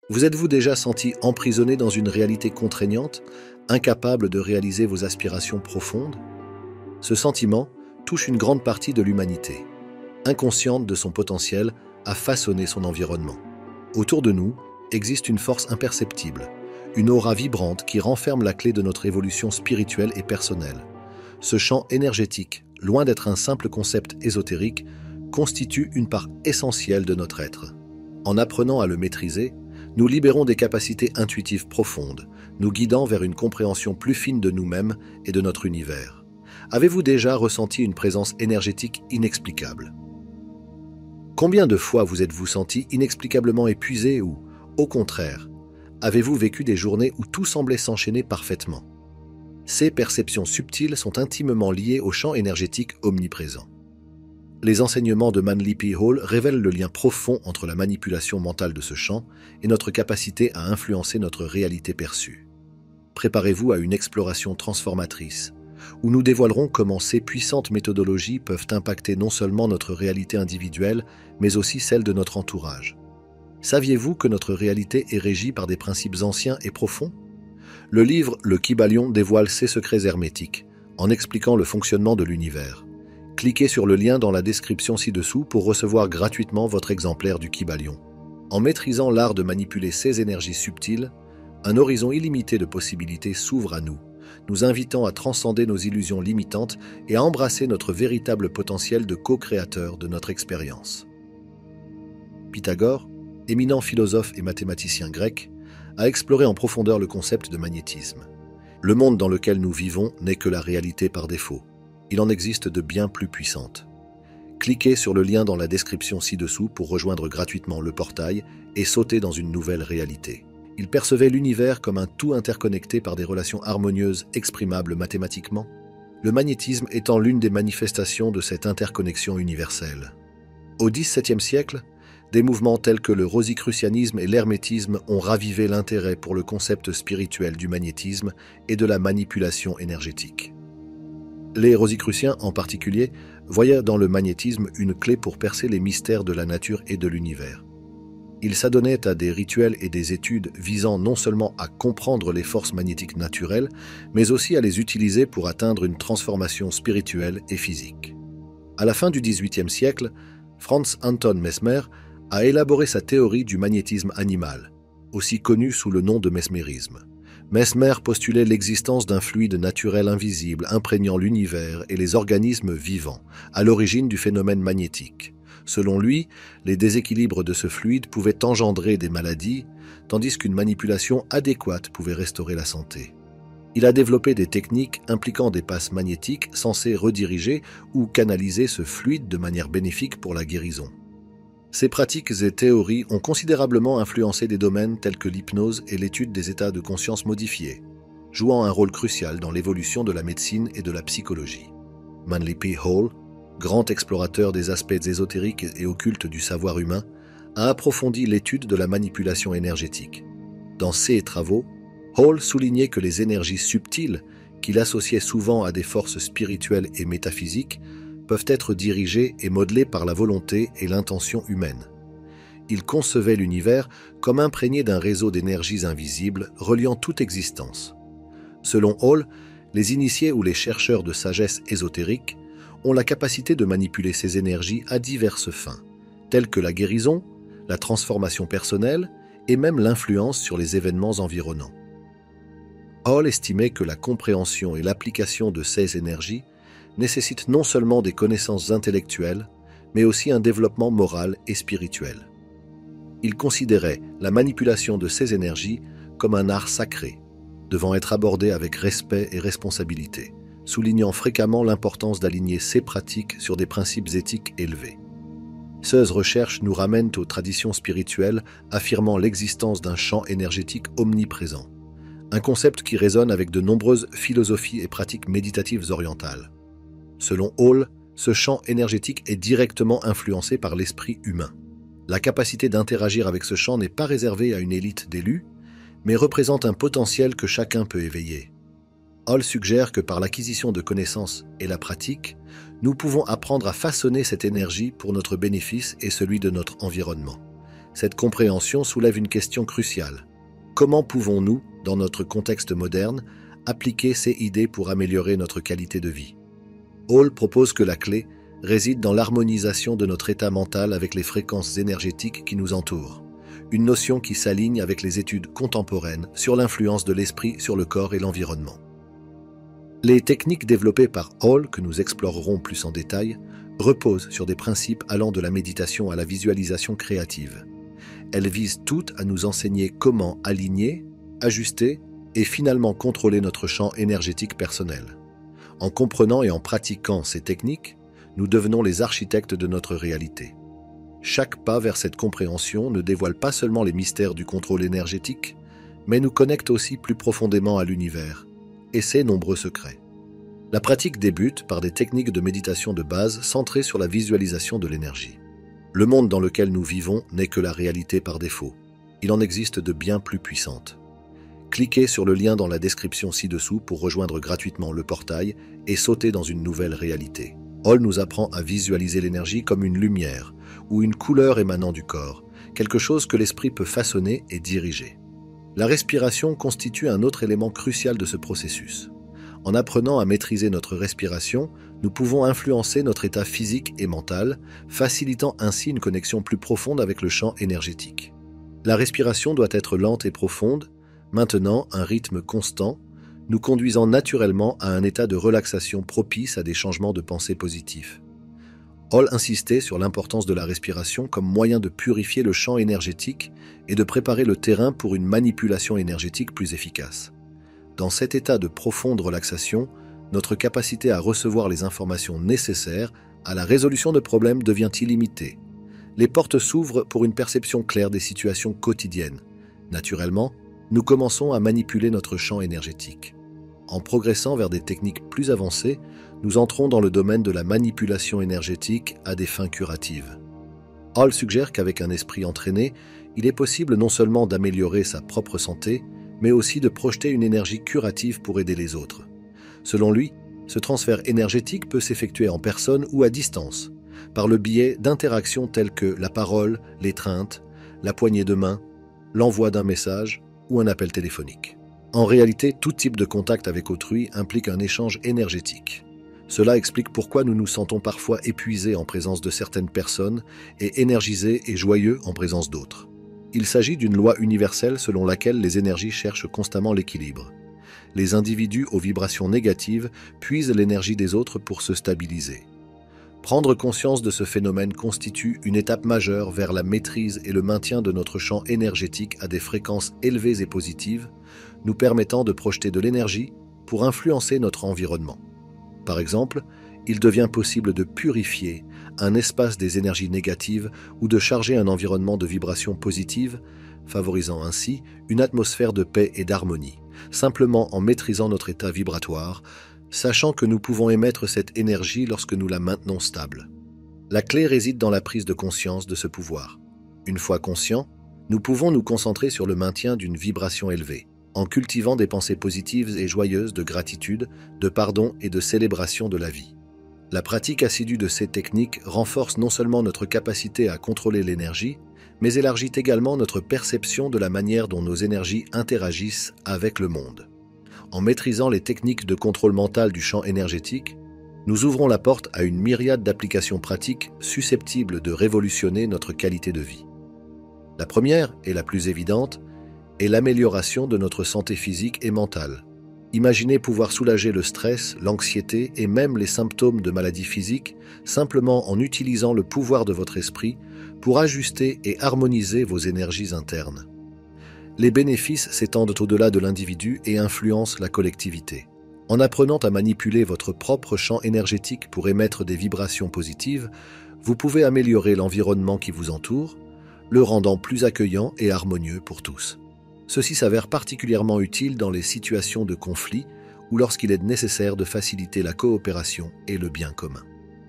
Vous êtes-vous déjà senti emprisonné dans une réalité contraignante, incapable de réaliser vos aspirations profondes? Ce sentiment touche une grande partie de l'humanité, inconsciente de son potentiel à façonner son environnement. Autour de nous existe une force imperceptible, une aura vibrante qui renferme la clé de notre évolution spirituelle et personnelle. Ce champ énergétique, loin d'être un simple concept ésotérique, constitue une part essentielle de notre être. En apprenant à le maîtriser, nous libérons des capacités intuitives profondes, nous guidant vers une compréhension plus fine de nous-mêmes et de notre univers. Avez-vous déjà ressenti une présence énergétique inexplicable? Combien de fois vous êtes-vous senti inexplicablement épuisé ou, au contraire, avez-vous vécu des journées où tout semblait s'enchaîner parfaitement? Ces perceptions subtiles sont intimement liées au champ énergétique omniprésent. Les enseignements de Manly P. Hall révèlent le lien profond entre la manipulation mentale de ce champ et notre capacité à influencer notre réalité perçue. Préparez-vous à une exploration transformatrice, où nous dévoilerons comment ces puissantes méthodologies peuvent impacter non seulement notre réalité individuelle, mais aussi celle de notre entourage. Saviez-vous que notre réalité est régie par des principes anciens et profonds? Le livre Le Kybalion dévoile ces secrets hermétiques, en expliquant le fonctionnement de l'univers. Cliquez sur le lien dans la description ci-dessous pour recevoir gratuitement votre exemplaire du Kybalion. En maîtrisant l'art de manipuler ces énergies subtiles, un horizon illimité de possibilités s'ouvre à nous, nous invitant à transcender nos illusions limitantes et à embrasser notre véritable potentiel de co-créateur de notre expérience. Pythagore, éminent philosophe et mathématicien grec, a exploré en profondeur le concept de magnétisme. Le monde dans lequel nous vivons n'est que la réalité par défaut. Il en existe de bien plus puissantes. Cliquez sur le lien dans la description ci-dessous pour rejoindre gratuitement le portail et sauter dans une nouvelle réalité. Il percevait l'univers comme un tout interconnecté par des relations harmonieuses exprimables mathématiquement, le magnétisme étant l'une des manifestations de cette interconnexion universelle. Au XVIIe siècle, des mouvements tels que le rosicrucianisme et l'hermétisme ont ravivé l'intérêt pour le concept spirituel du magnétisme et de la manipulation énergétique. Les rosicruciens, en particulier, voyaient dans le magnétisme une clé pour percer les mystères de la nature et de l'univers. Ils s'adonnaient à des rituels et des études visant non seulement à comprendre les forces magnétiques naturelles, mais aussi à les utiliser pour atteindre une transformation spirituelle et physique. À la fin du XVIIIe siècle, Franz Anton Mesmer a élaboré sa théorie du magnétisme animal, aussi connue sous le nom de mesmérisme. Mesmer postulait l'existence d'un fluide naturel invisible imprégnant l'univers et les organismes vivants, à l'origine du phénomène magnétique. Selon lui, les déséquilibres de ce fluide pouvaient engendrer des maladies, tandis qu'une manipulation adéquate pouvait restaurer la santé. Il a développé des techniques impliquant des passes magnétiques censées rediriger ou canaliser ce fluide de manière bénéfique pour la guérison. Ces pratiques et théories ont considérablement influencé des domaines tels que l'hypnose et l'étude des états de conscience modifiés, jouant un rôle crucial dans l'évolution de la médecine et de la psychologie. Manly P. Hall, grand explorateur des aspects ésotériques et occultes du savoir humain, a approfondi l'étude de la manipulation énergétique. Dans ses travaux, Hall soulignait que les énergies subtiles, qu'il associait souvent à des forces spirituelles et métaphysiques, peuvent être dirigées et modelées par la volonté et l'intention humaine. Il concevait l'univers comme imprégné d'un réseau d'énergies invisibles reliant toute existence. Selon Hall, les initiés ou les chercheurs de sagesse ésotérique ont la capacité de manipuler ces énergies à diverses fins, telles que la guérison, la transformation personnelle et même l'influence sur les événements environnants. Hall estimait que la compréhension et l'application de ces énergies nécessitent non seulement des connaissances intellectuelles, mais aussi un développement moral et spirituel. Il considérait la manipulation de ces énergies comme un art sacré, devant être abordé avec respect et responsabilité, soulignant fréquemment l'importance d'aligner ces pratiques sur des principes éthiques élevés. Ces recherches nous ramènent aux traditions spirituelles affirmant l'existence d'un champ énergétique omniprésent, un concept qui résonne avec de nombreuses philosophies et pratiques méditatives orientales. Selon Hall, ce champ énergétique est directement influencé par l'esprit humain. La capacité d'interagir avec ce champ n'est pas réservée à une élite d'élus, mais représente un potentiel que chacun peut éveiller. Hall suggère que par l'acquisition de connaissances et la pratique, nous pouvons apprendre à façonner cette énergie pour notre bénéfice et celui de notre environnement. Cette compréhension soulève une question cruciale. Comment pouvons-nous, dans notre contexte moderne, appliquer ces idées pour améliorer notre qualité de vie? Hall propose que la clé réside dans l'harmonisation de notre état mental avec les fréquences énergétiques qui nous entourent, une notion qui s'aligne avec les études contemporaines sur l'influence de l'esprit sur le corps et l'environnement. Les techniques développées par Hall, que nous explorerons plus en détail, reposent sur des principes allant de la méditation à la visualisation créative. Elles visent toutes à nous enseigner comment aligner, ajuster et finalement contrôler notre champ énergétique personnel. En comprenant et en pratiquant ces techniques, nous devenons les architectes de notre réalité. Chaque pas vers cette compréhension ne dévoile pas seulement les mystères du contrôle énergétique, mais nous connecte aussi plus profondément à l'univers et ses nombreux secrets. La pratique débute par des techniques de méditation de base centrées sur la visualisation de l'énergie. Le monde dans lequel nous vivons n'est que la réalité par défaut. Il en existe de bien plus puissantes. Cliquez sur le lien dans la description ci-dessous pour rejoindre gratuitement le portail et sauter dans une nouvelle réalité. Hall nous apprend à visualiser l'énergie comme une lumière ou une couleur émanant du corps, quelque chose que l'esprit peut façonner et diriger. La respiration constitue un autre élément crucial de ce processus. En apprenant à maîtriser notre respiration, nous pouvons influencer notre état physique et mental, facilitant ainsi une connexion plus profonde avec le champ énergétique. La respiration doit être lente et profonde, maintenant un rythme constant, nous conduisant naturellement à un état de relaxation propice à des changements de pensée positifs. Hall insistait sur l'importance de la respiration comme moyen de purifier le champ énergétique et de préparer le terrain pour une manipulation énergétique plus efficace. Dans cet état de profonde relaxation, notre capacité à recevoir les informations nécessaires à la résolution de problèmes devient illimitée. Les portes s'ouvrent pour une perception claire des situations quotidiennes. Naturellement, nous commençons à manipuler notre champ énergétique. En progressant vers des techniques plus avancées, nous entrons dans le domaine de la manipulation énergétique à des fins curatives. Hall suggère qu'avec un esprit entraîné, il est possible non seulement d'améliorer sa propre santé, mais aussi de projeter une énergie curative pour aider les autres. Selon lui, ce transfert énergétique peut s'effectuer en personne ou à distance, par le biais d'interactions telles que la parole, l'étreinte, la poignée de main, l'envoi d'un message ou un appel téléphonique. En réalité, tout type de contact avec autrui implique un échange énergétique. Cela explique pourquoi nous nous sentons parfois épuisés en présence de certaines personnes et énergisés et joyeux en présence d'autres. Il s'agit d'une loi universelle selon laquelle les énergies cherchent constamment l'équilibre. Les individus aux vibrations négatives puisent l'énergie des autres pour se stabiliser. Prendre conscience de ce phénomène constitue une étape majeure vers la maîtrise et le maintien de notre champ énergétique à des fréquences élevées et positives, nous permettant de projeter de l'énergie pour influencer notre environnement. Par exemple, il devient possible de purifier un espace des énergies négatives ou de charger un environnement de vibrations positives, favorisant ainsi une atmosphère de paix et d'harmonie, simplement en maîtrisant notre état vibratoire, sachant que nous pouvons émettre cette énergie lorsque nous la maintenons stable. La clé réside dans la prise de conscience de ce pouvoir. Une fois conscients, nous pouvons nous concentrer sur le maintien d'une vibration élevée, en cultivant des pensées positives et joyeuses de gratitude, de pardon et de célébration de la vie. La pratique assidue de ces techniques renforce non seulement notre capacité à contrôler l'énergie, mais élargit également notre perception de la manière dont nos énergies interagissent avec le monde. En maîtrisant les techniques de contrôle mental du champ énergétique, nous ouvrons la porte à une myriade d'applications pratiques susceptibles de révolutionner notre qualité de vie. La première, et la plus évidente, est l'amélioration de notre santé physique et mentale. Imaginez pouvoir soulager le stress, l'anxiété et même les symptômes de maladies physiques simplement en utilisant le pouvoir de votre esprit pour ajuster et harmoniser vos énergies internes. Les bénéfices s'étendent au-delà de l'individu et influencent la collectivité. En apprenant à manipuler votre propre champ énergétique pour émettre des vibrations positives, vous pouvez améliorer l'environnement qui vous entoure, le rendant plus accueillant et harmonieux pour tous. Ceci s'avère particulièrement utile dans les situations de conflit ou lorsqu'il est nécessaire de faciliter la coopération et le bien commun.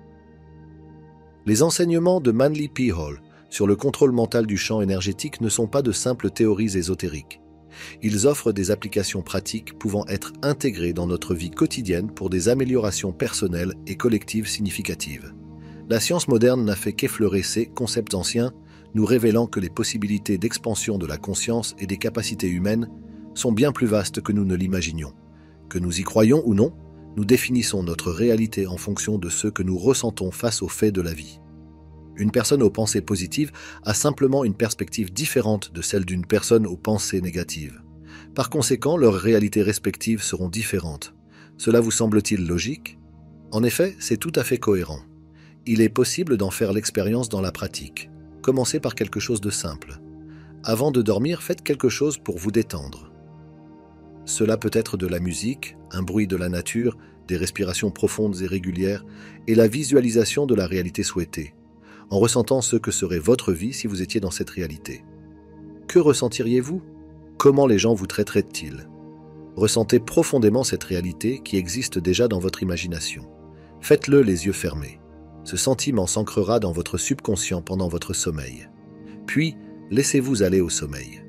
Les enseignements de Manly P. Hall sur le contrôle mental du champ énergétique ne sont pas de simples théories ésotériques. Ils offrent des applications pratiques pouvant être intégrées dans notre vie quotidienne pour des améliorations personnelles et collectives significatives. La science moderne n'a fait qu'effleurer ces concepts anciens, nous révélant que les possibilités d'expansion de la conscience et des capacités humaines sont bien plus vastes que nous ne l'imaginions. Que nous y croyons ou non, nous définissons notre réalité en fonction de ce que nous ressentons face aux faits de la vie. Une personne aux pensées positives a simplement une perspective différente de celle d'une personne aux pensées négatives. Par conséquent, leurs réalités respectives seront différentes. Cela vous semble-t-il logique? En effet, c'est tout à fait cohérent. Il est possible d'en faire l'expérience dans la pratique. Commencez par quelque chose de simple. Avant de dormir, faites quelque chose pour vous détendre. Cela peut être de la musique, un bruit de la nature, des respirations profondes et régulières, et la visualisation de la réalité souhaitée, en ressentant ce que serait votre vie si vous étiez dans cette réalité. Que ressentiriez-vous? Comment les gens vous traiteraient-ils? Ressentez profondément cette réalité qui existe déjà dans votre imagination. Faites-le les yeux fermés. Ce sentiment s'ancrera dans votre subconscient pendant votre sommeil. Puis, laissez-vous aller au sommeil.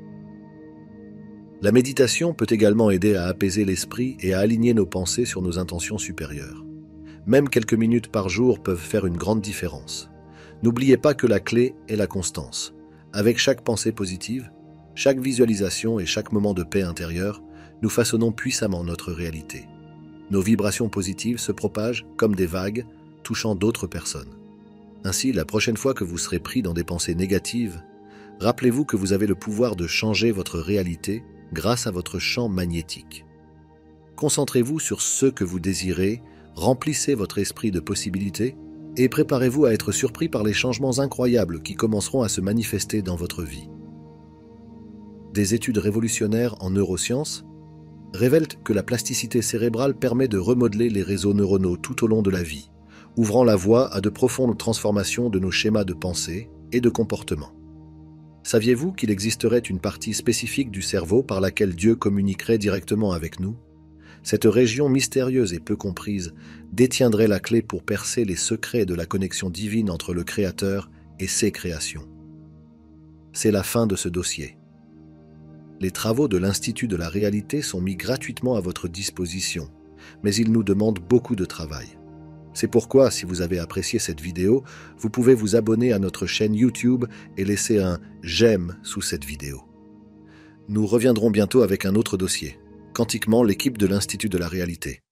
La méditation peut également aider à apaiser l'esprit et à aligner nos pensées sur nos intentions supérieures. Même quelques minutes par jour peuvent faire une grande différence. N'oubliez pas que la clé est la constance. Avec chaque pensée positive, chaque visualisation et chaque moment de paix intérieure, nous façonnons puissamment notre réalité. Nos vibrations positives se propagent comme des vagues, touchant d'autres personnes. Ainsi, la prochaine fois que vous serez pris dans des pensées négatives, rappelez-vous que vous avez le pouvoir de changer votre réalité grâce à votre champ magnétique. Concentrez-vous sur ce que vous désirez, remplissez votre esprit de possibilités et préparez-vous à être surpris par les changements incroyables qui commenceront à se manifester dans votre vie. Des études révolutionnaires en neurosciences révèlent que la plasticité cérébrale permet de remodeler les réseaux neuronaux tout au long de la vie, ouvrant la voie à de profondes transformations de nos schémas de pensée et de comportement. Saviez-vous qu'il existerait une partie spécifique du cerveau par laquelle Dieu communiquerait directement avec nous? Cette région mystérieuse et peu comprise détiendrait la clé pour percer les secrets de la connexion divine entre le Créateur et ses créations. C'est la fin de ce dossier. Les travaux de l'Institut de la réalité sont mis gratuitement à votre disposition, mais ils nous demandent beaucoup de travail. C'est pourquoi, si vous avez apprécié cette vidéo, vous pouvez vous abonner à notre chaîne YouTube et laisser un « j'aime » sous cette vidéo. Nous reviendrons bientôt avec un autre dossier. Quantiquement, l'équipe de l'Institut de la réalité.